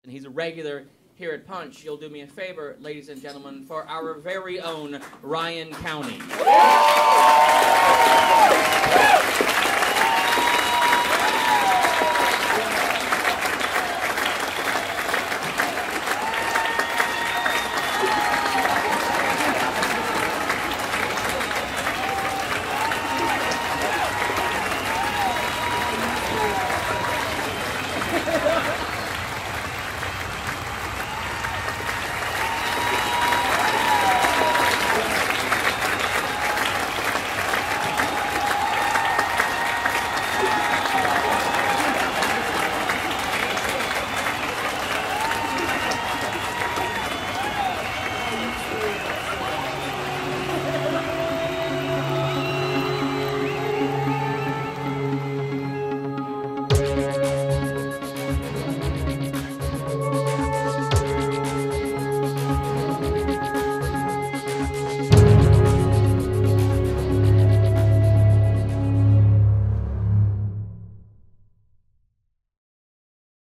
and he's a regular here at Punch. You'll do me a favor, ladies and gentlemen, for our very own Ryan Cownie.